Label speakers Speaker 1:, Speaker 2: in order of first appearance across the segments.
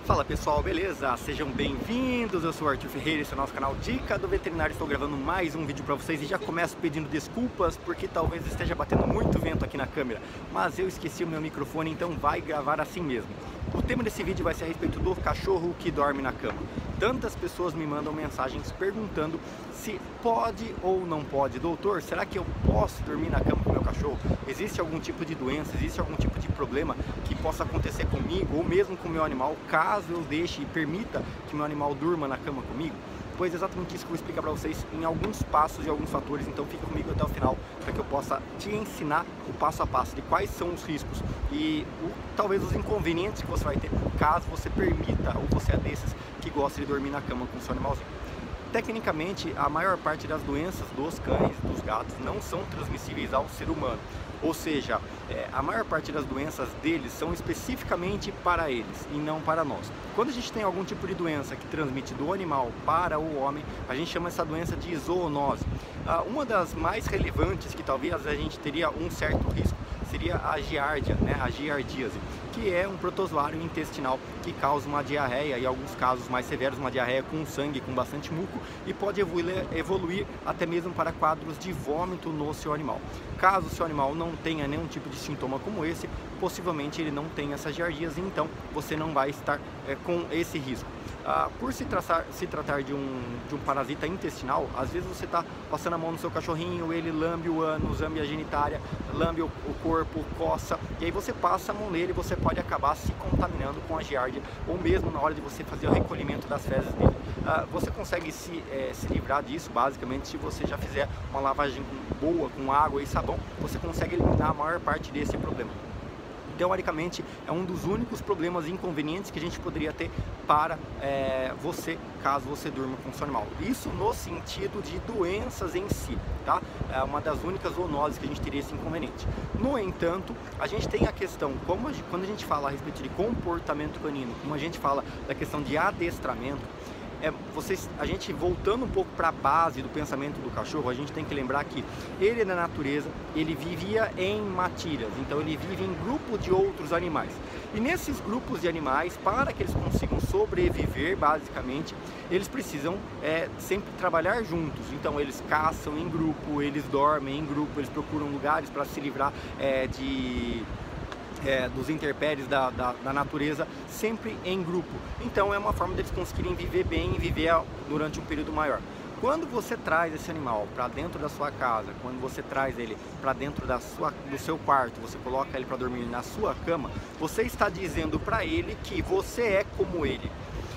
Speaker 1: Fala pessoal, beleza? Sejam bem-vindos, eu sou o Arthur Ferreira, esse é o nosso canal Dica do Veterinário. Estou gravando mais um vídeo para vocês e já começo pedindo desculpas porque talvez esteja batendo muito vento aqui na câmera, mas eu esqueci o meu microfone, então vai gravar assim mesmo. O tema desse vídeo vai ser a respeito do cachorro que dorme na cama. Tantas pessoas me mandam mensagens perguntando se pode ou não pode. Doutor, será que eu posso dormir na cama com meu cachorro? Existe algum tipo de doença, existe algum tipo de problema que possa acontecer comigo ou mesmo com o meu animal, caso eu deixe e permita que meu animal durma na cama comigo? Pois é exatamente isso que eu vou explicar para vocês em alguns passos e alguns fatores, então fica comigo até o final para que eu possa te ensinar o passo a passo de quais são os riscos e talvez os inconvenientes que você vai ter caso você permita ou você é desses que gosta de dormir na cama com o seu animalzinho. Tecnicamente, a maior parte das doenças dos cães, dos gatos, não são transmissíveis ao ser humano. Ou seja, a maior parte das doenças deles são especificamente para eles e não para nós. Quando a gente tem algum tipo de doença que transmite do animal para o homem, a gente chama essa doença de zoonose. Uma das mais relevantes, que talvez a gente teria um certo risco, seria a giardia, a giardíase, que é um protozoário intestinal que causa uma diarreia, e em alguns casos mais severos, uma diarreia com sangue, com bastante muco, e pode evoluir até mesmo para quadros de vômito no seu animal. Caso o seu animal não tenha nenhum tipo de sintoma como esse, possivelmente ele não tem essa giardíase, então você não vai estar com esse risco. Por se tratar de um parasita intestinal, às vezes você está passando a mão no seu cachorrinho, ele lambe o ânus, lambe a genitália, lambe o corpo, coça, e aí você passa a mão nele e você pode acabar se contaminando com a giardia, ou mesmo na hora de você fazer o recolhimento das fezes dele. Você consegue se livrar disso, basicamente, se você já fizer uma lavagem boa com água e sabão, você consegue eliminar a maior parte desse problema. Teoricamente, é um dos únicos problemas inconvenientes que a gente poderia ter para você, caso você durma com o seu animal. Isso no sentido de doenças em si, tá? É uma das únicas zoonoses que a gente teria esse inconveniente. No entanto, a gente tem a questão, quando a gente fala a respeito de comportamento canino, como a gente fala da questão de adestramento, a gente voltando um pouco para a base do pensamento do cachorro, a gente tem que lembrar que ele na natureza, ele vivia em matilhas, então ele vive em grupo de outros animais. E nesses grupos de animais, para que eles consigam sobreviver, basicamente, eles precisam sempre trabalhar juntos. Então eles caçam em grupo, eles dormem em grupo, eles procuram lugares para se livrar dos intempéries da natureza, sempre em grupo. Então é uma forma deles conseguirem viver bem e viver durante um período maior. Quando você traz esse animal para dentro da sua casa, quando você traz ele para dentro do seu quarto, você coloca ele para dormir na sua cama, você está dizendo para ele que você é como ele.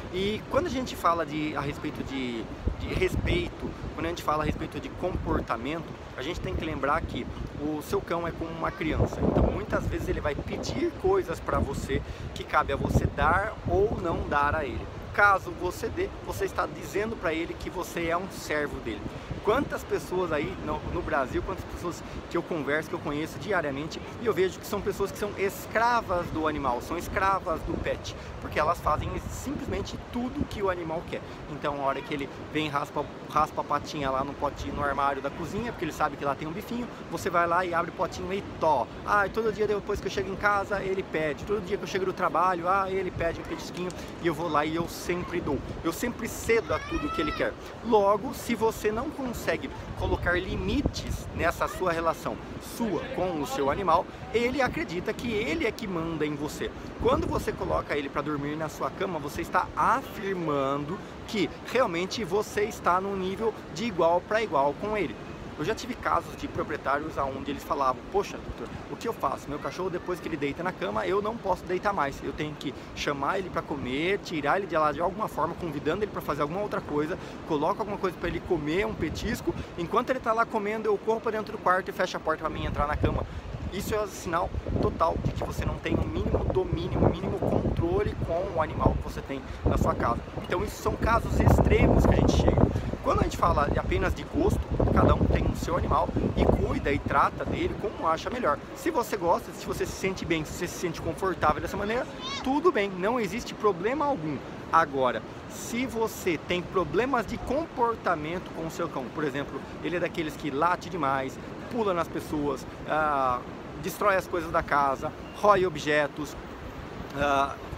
Speaker 1: E quando a gente fala a respeito de respeito, quando a gente fala a respeito de comportamento, a gente tem que lembrar que o seu cão é como uma criança. Então muitas vezes ele vai pedir coisas para você que cabe a você dar ou não dar a ele. Caso você dê, você está dizendo para ele que você é um servo dele. Quantas pessoas aí no Brasil, quantas pessoas que eu converso, que eu conheço diariamente, e eu vejo que são pessoas que são escravas do animal, são escravas do pet, porque elas fazem simplesmente tudo que o animal quer. Então a hora que ele vem raspa a patinha lá no potinho, no armário da cozinha, porque ele sabe que lá tem um bifinho, você vai lá e abre o potinho e tó. E todo dia depois que eu chego em casa, ele pede. Todo dia que eu chego do trabalho, ele pede um petisquinho, e eu vou lá e eu sempre dou. Eu sempre cedo a tudo que ele quer. Logo, se você não consegue colocar limites nessa sua relação sua com o seu animal, ele acredita que ele é que manda em você. Quando você coloca ele para dormir na sua cama, você está afirmando que realmente você está no nível de igual para igual com ele. Eu já tive casos de proprietários onde eles falavam: poxa, doutor, o que eu faço? Meu cachorro, depois que ele deita na cama, eu não posso deitar mais. Eu tenho que chamar ele para comer, tirar ele de lá de alguma forma, convidando ele para fazer alguma outra coisa, coloco alguma coisa para ele comer, um petisco. Enquanto ele está lá comendo, eu corro para dentro do quarto e fecho a porta para mim entrar na cama. Isso é um sinal total de que você não tem um mínimo domínio, um mínimo controle com o animal que você tem na sua casa. Então isso são casos extremos que a gente chega. Quando a gente fala apenas de gosto, cada um tem o seu animal e cuida e trata dele como acha melhor. Se você gosta, se você se sente bem, se você se sente confortável dessa maneira, tudo bem, não existe problema algum. Agora, se você tem problemas de comportamento com o seu cão, por exemplo, ele é daqueles que late demais, pula nas pessoas, destrói as coisas da casa, rói objetos,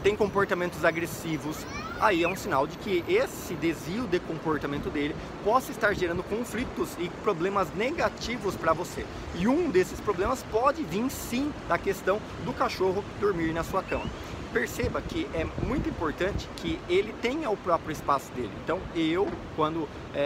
Speaker 1: tem comportamentos agressivos, aí é um sinal de que esse desvio de comportamento dele possa estar gerando conflitos e problemas negativos para você. E um desses problemas pode vir sim da questão do cachorro dormir na sua cama. Perceba que é muito importante que ele tenha o próprio espaço dele. Então quando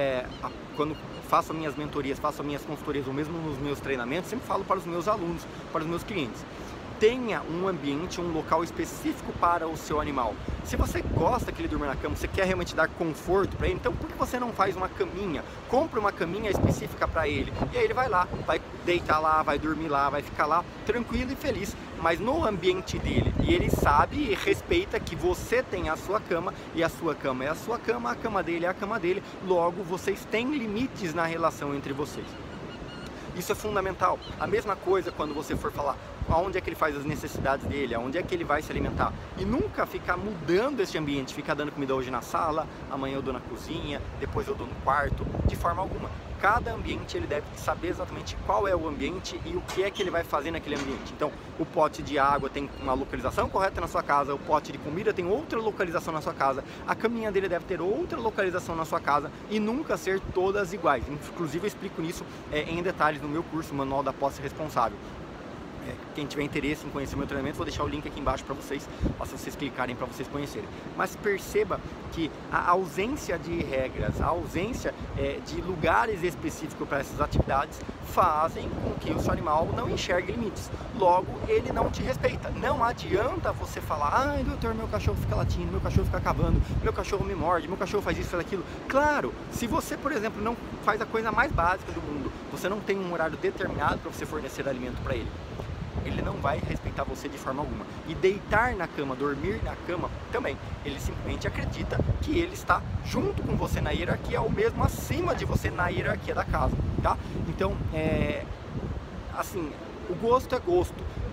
Speaker 1: faço as minhas mentorias, faço as minhas consultorias ou mesmo nos meus treinamentos, sempre falo para os meus alunos, para os meus clientes: tenha um ambiente, um local específico para o seu animal. Se você gosta que ele durma na cama, você quer realmente dar conforto para ele, então por que você não faz uma caminha? Compre uma caminha específica para ele, e aí ele vai lá, vai deitar lá, vai dormir lá, vai ficar lá tranquilo e feliz, mas no ambiente dele. E ele sabe e respeita que você tem a sua cama, e a sua cama é a sua cama, a cama dele é a cama dele, logo vocês têm limites na relação entre vocês. Isso é fundamental. A mesma coisa quando você for falar aonde é que ele faz as necessidades dele, aonde é que ele vai se alimentar. E nunca ficar mudando esse ambiente, ficar dando comida hoje na sala, amanhã eu dou na cozinha, depois eu dou no quarto, de forma alguma. Cada ambiente ele deve saber exatamente qual é o ambiente e o que é que ele vai fazer naquele ambiente. Então, o pote de água tem uma localização correta na sua casa, o pote de comida tem outra localização na sua casa, a caminha dele deve ter outra localização na sua casa e nunca ser todas iguais. Inclusive eu explico isso em detalhes no meu curso, Manual da Posse Responsável. Quem tiver interesse em conhecer meu treinamento, vou deixar o link aqui embaixo para vocês clicarem, para vocês conhecerem. Mas perceba que a ausência de regras, a ausência de lugares específicos para essas atividades fazem com que o seu animal não enxergue limites. Logo, ele não te respeita. Não adianta você falar: ai, doutor, meu cachorro fica latindo, meu cachorro fica cavando, meu cachorro me morde, meu cachorro faz isso, faz aquilo. Claro, se você, por exemplo, não faz a coisa mais básica do mundo, você não tem um horário determinado para você fornecer alimento para ele, ele não vai respeitar você de forma alguma. E deitar na cama, dormir na cama também. Ele simplesmente acredita que ele está junto com você na hierarquia ou mesmo acima de você na hierarquia da casa, tá? Então, assim, o gosto é gosto,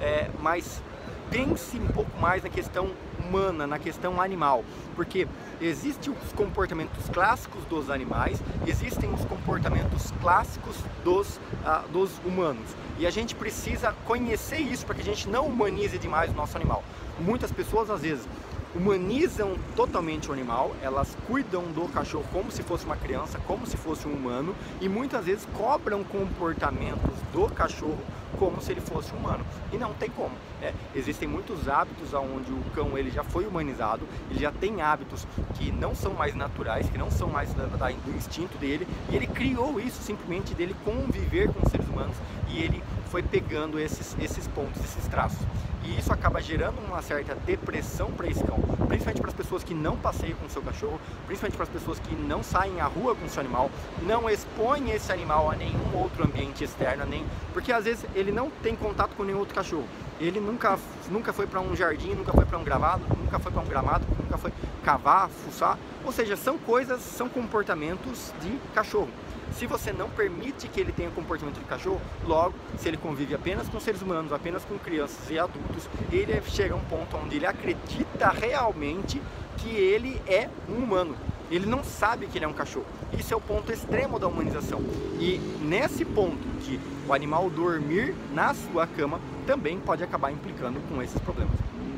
Speaker 1: mas pense um pouco mais na questão humana, na questão animal, porque existem os comportamentos clássicos dos animais, existem os comportamentos clássicos dos humanos, e a gente precisa conhecer isso para que a gente não humanize demais o nosso animal. Muitas pessoas às vezes humanizam totalmente o animal, elas cuidam do cachorro como se fosse uma criança, como se fosse um humano, e muitas vezes cobram comportamentos do cachorro como se ele fosse humano, e não tem como. Existem muitos hábitos onde o cão ele já foi humanizado, ele já tem hábitos que não são mais naturais, que não são mais do instinto dele, e ele criou isso simplesmente dele conviver com os seres humanos, e ele foi pegando esses pontos, esses traços. E isso acaba gerando uma certa depressão para esse cão, principalmente para as pessoas que não passeiam com o seu cachorro, principalmente para as pessoas que não saem à rua com o seu animal, não expõem esse animal a nenhum outro ambiente externo, porque às vezes ele não tem contato com nenhum outro cachorro. Ele nunca foi para um jardim, nunca foi para um gramado, nunca foi para um gramado, nunca foi cavar, fuçar. Ou seja, são comportamentos de cachorro. Se você não permite que ele tenha comportamento de cachorro, logo, se ele convive apenas com seres humanos, apenas com crianças e adultos, ele chega a um ponto onde ele acredita realmente que ele é um humano. Ele não sabe que ele é um cachorro. Isso é o ponto extremo da humanização. E nesse ponto de o animal dormir na sua cama, também pode acabar implicando com esses problemas.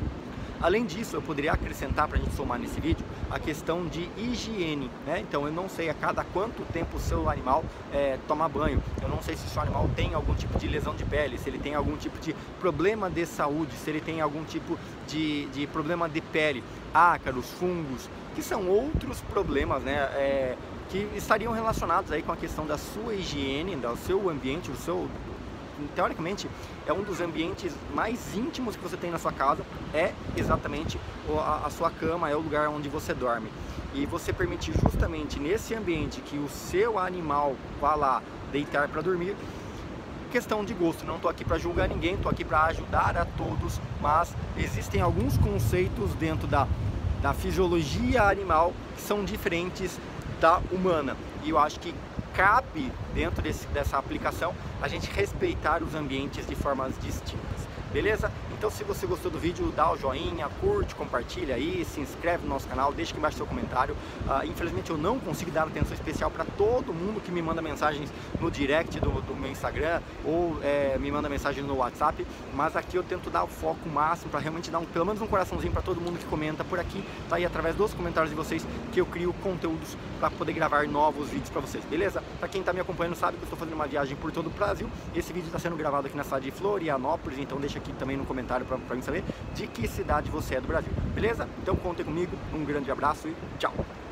Speaker 1: Além disso, eu poderia acrescentar, para a gente somar nesse vídeo, a questão de higiene, né? Então eu não sei a cada quanto tempo o seu animal toma banho, eu não sei se o seu animal tem algum tipo de lesão de pele, se ele tem algum tipo de problema de saúde, se ele tem algum tipo de problema de pele, ácaros, fungos, que são outros problemas, né? Que estariam relacionados aí com a questão da sua higiene, do seu ambiente, teoricamente, é um dos ambientes mais íntimos que você tem na sua casa, é exatamente a sua cama, é o lugar onde você dorme. E você permitir justamente nesse ambiente que o seu animal vá lá deitar para dormir, questão de gosto, não estou aqui para julgar ninguém, estou aqui para ajudar a todos, mas existem alguns conceitos dentro da fisiologia animal que são diferentes da humana, e eu acho que cabe dentro dessa aplicação a gente respeitar os ambientes de formas distintas, beleza? Então se você gostou do vídeo, dá o joinha, curte, compartilha aí, se inscreve no nosso canal, deixa aqui embaixo seu comentário. Infelizmente eu não consigo dar atenção especial para todo mundo que me manda mensagens no direct do meu Instagram ou me manda mensagem no WhatsApp, mas aqui eu tento dar o foco máximo para realmente dar pelo menos um coraçãozinho para todo mundo que comenta por aqui, tá aí através dos comentários de vocês que eu crio conteúdos para poder gravar novos vídeos para vocês, beleza? Para quem tá me acompanhando sabe que eu estou fazendo uma viagem por todo o Brasil. Esse vídeo está sendo gravado aqui na cidade de Florianópolis, então deixa aqui também no comentário para mim saber de que cidade você é do Brasil, beleza? Então contem comigo, um grande abraço e tchau!